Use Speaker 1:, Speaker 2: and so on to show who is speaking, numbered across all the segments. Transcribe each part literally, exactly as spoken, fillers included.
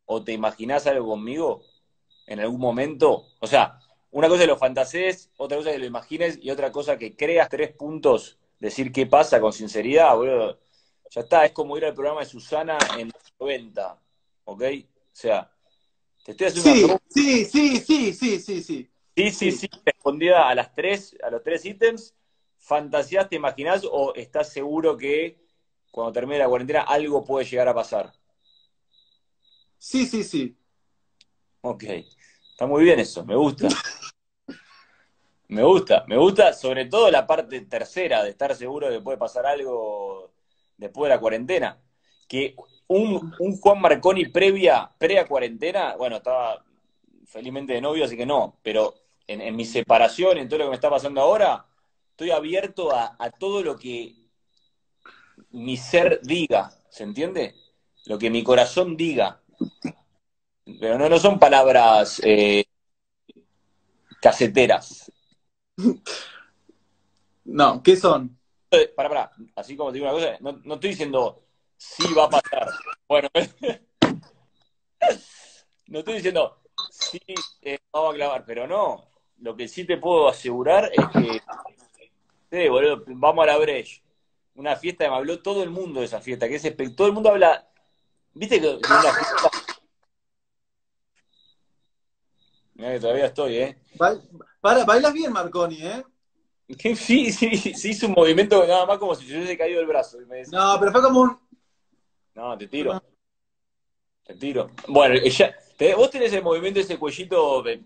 Speaker 1: o te imaginás algo conmigo en algún momento? O sea, una cosa es que lo fantasees, otra cosa es que lo imagines y otra cosa que creas tres puntos, decir qué pasa con sinceridad, boludo. Ya está, es como ir al programa de Susana en los noventa, ¿ok? O sea, te estoy haciendo una
Speaker 2: Sí,
Speaker 1: pregunta.
Speaker 2: sí, sí, sí, sí, sí, sí.
Speaker 1: Sí, sí,
Speaker 2: Sí.
Speaker 1: sí, respondida a las tres, a los tres ítems. ¿Fantasías, te imaginás o estás seguro que cuando termine la cuarentena algo puede llegar a pasar?
Speaker 2: Sí, sí, sí.
Speaker 1: Ok, está muy bien eso, me gusta. Me gusta, me gusta sobre todo la parte tercera de estar seguro de que puede pasar algo después de la cuarentena. Que un, un Juan Marconi previa, pre cuarentena, bueno, estaba felizmente de novio, así que no, pero en, en mi separación, en todo lo que me está pasando ahora, estoy abierto a, a todo lo que mi ser diga, ¿se entiende? Lo que mi corazón diga. Pero no, no son palabras eh, caseteras.
Speaker 2: No, ¿qué son?
Speaker 1: Para, para, así como te digo una cosa, no, no estoy diciendo sí va a pasar. Bueno, no estoy diciendo sí eh, vamos a clavar, pero no. Lo que sí te puedo asegurar es que, sí, boludo, vamos a la Breche. Una fiesta que me habló todo el mundo de esa fiesta, que es espe- todo el mundo habla, viste que de una fiesta, mirá que todavía estoy, ¿eh?
Speaker 2: Ba- Para, bailas bien, Marconi, ¿eh?
Speaker 1: Que sí, sí, sí hizo un movimiento nada más como si yo hubiese caído el brazo. Y me decís,
Speaker 2: No, pero fue como un...
Speaker 1: no, te tiro, te tiro. Bueno, ya, te- vos tenés el movimiento, ese cuellito, de-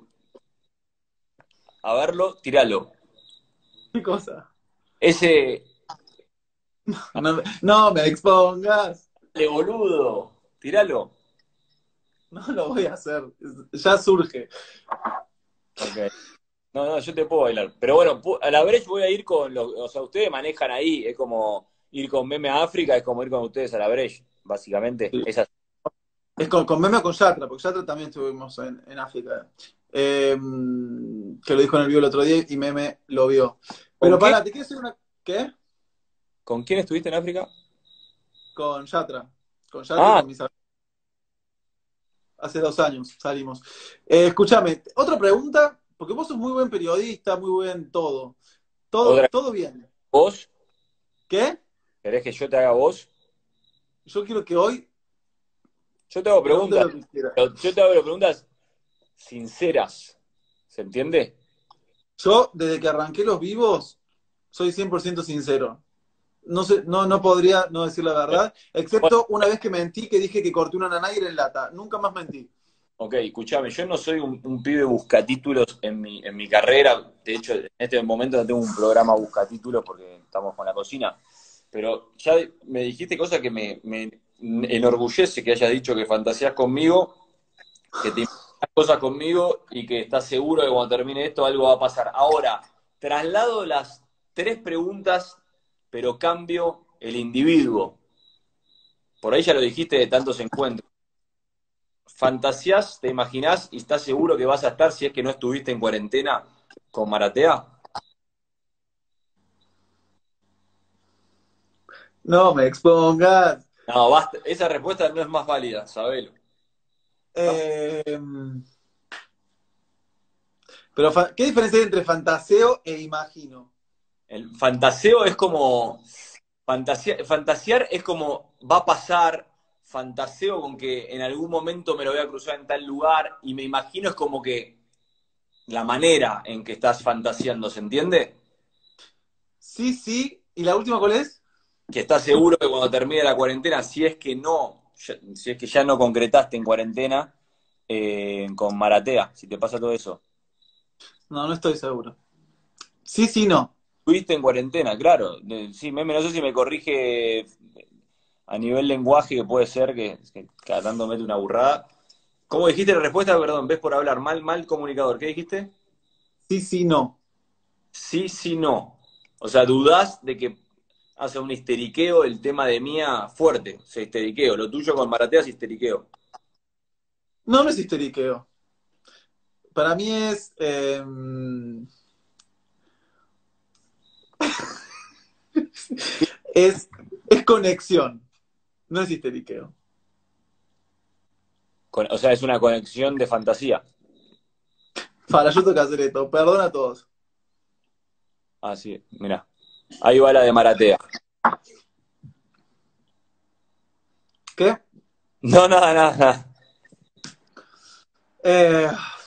Speaker 1: a verlo, tiralo.
Speaker 2: ¿Qué cosa?
Speaker 1: Ese,
Speaker 2: No, me- no me expongas.
Speaker 1: dale, boludo, tiralo.
Speaker 2: No lo voy a hacer. Ya surge.
Speaker 1: Ok. No, no, yo te puedo bailar. Pero bueno, pu- a la Breche voy a ir con los, o sea, ustedes manejan ahí, es como ir con Meme a África, es como ir con ustedes a la Breche, básicamente.
Speaker 2: Sí.
Speaker 1: Esa,
Speaker 2: Es con, con Meme o con Yatra, porque Yatra también estuvimos en, en África. Eh, que lo dijo en el vivo el otro día y Meme lo vio.
Speaker 1: ¿con
Speaker 2: Pero
Speaker 1: qué?
Speaker 2: pará, te quiero decir una... ¿Qué?
Speaker 1: ¿Con quién estuviste en África?
Speaker 2: Con Yatra. Con Yatra y
Speaker 1: Ah,
Speaker 2: con mis amigos. Hace dos años salimos. Eh, escúchame, otra pregunta, porque vos sos muy buen periodista, muy buen todo. Todo,
Speaker 1: otra
Speaker 2: todo bien.
Speaker 1: vos,
Speaker 2: ¿Qué?
Speaker 1: ¿querés que yo te haga vos?
Speaker 2: Yo quiero que hoy
Speaker 1: Yo te hago
Speaker 2: preguntes
Speaker 1: preguntas,
Speaker 2: lo que quieras.
Speaker 1: pero yo te hago preguntas sinceras, ¿se entiende?
Speaker 2: Yo, desde que arranqué los vivos, soy cien por ciento sincero. No sé, no, no podría no decir la verdad,
Speaker 1: Bueno,
Speaker 2: excepto una vez que mentí, que dije que corté una naná y era en lata. Nunca más mentí.
Speaker 1: ok, escúchame, yo no soy un, un pibe buscatítulos en mi, en mi carrera. De hecho, en este momento no tengo un programa buscatítulos porque estamos con la cocina. Pero ya me dijiste cosas que me, me enorgullece que hayas dicho que fantaseas conmigo, que te imaginas cosas conmigo y que estás seguro de que cuando termine esto algo va a pasar. Ahora, traslado las tres preguntas, pero cambio el individuo. Por ahí ya lo dijiste de tantos encuentros. ¿Fantasías, te imaginás y estás seguro que vas a estar si es que no estuviste en cuarentena con Maratea?
Speaker 2: No me expongas.
Speaker 1: No, basta. Esa respuesta no es más válida, sabelo. ¿No?
Speaker 2: Eh, pero, fa- ¿qué diferencia hay entre fantaseo e imagino?
Speaker 1: El fantaseo es como. Fantasía, fantasear es como va a pasar. Fantaseo con que en algún momento me lo voy a cruzar en tal lugar y me imagino es como que la manera en que estás fantaseando, ¿se entiende?
Speaker 2: Sí, sí. ¿Y la última cuál es?
Speaker 1: Que estás seguro que cuando termine la cuarentena, si es que no, ya- si es que ya no concretaste en cuarentena eh, con Maratea, si te pasa todo eso.
Speaker 2: No, no estoy seguro. Sí, sí, no.
Speaker 1: Estuviste en cuarentena, claro. De- sí, Meme, no sé si me corrige a nivel lenguaje, que puede ser que, que cada tanto mete una burrada. ¿Cómo dijiste la respuesta? Perdón, ves por hablar. Mal, mal comunicador. ¿Qué dijiste?
Speaker 2: Sí, sí, no.
Speaker 1: Sí, sí, no. O sea, dudás de que hace un histeriqueo el tema de Mía fuerte. O sea, histeriqueo. Lo tuyo con Maratea es histeriqueo.
Speaker 2: No, no es histeriqueo. Para mí es... eh, es, es conexión. No es histeriqueo.
Speaker 1: Con- o sea, es una conexión de fantasía.
Speaker 2: Para, yo tengo que hacer esto. Perdona a todos.
Speaker 1: Ah, sí, mirá. Ahí va la de Maratea.
Speaker 2: ¿Qué?
Speaker 1: No, nada, nada, nada.
Speaker 2: Eh,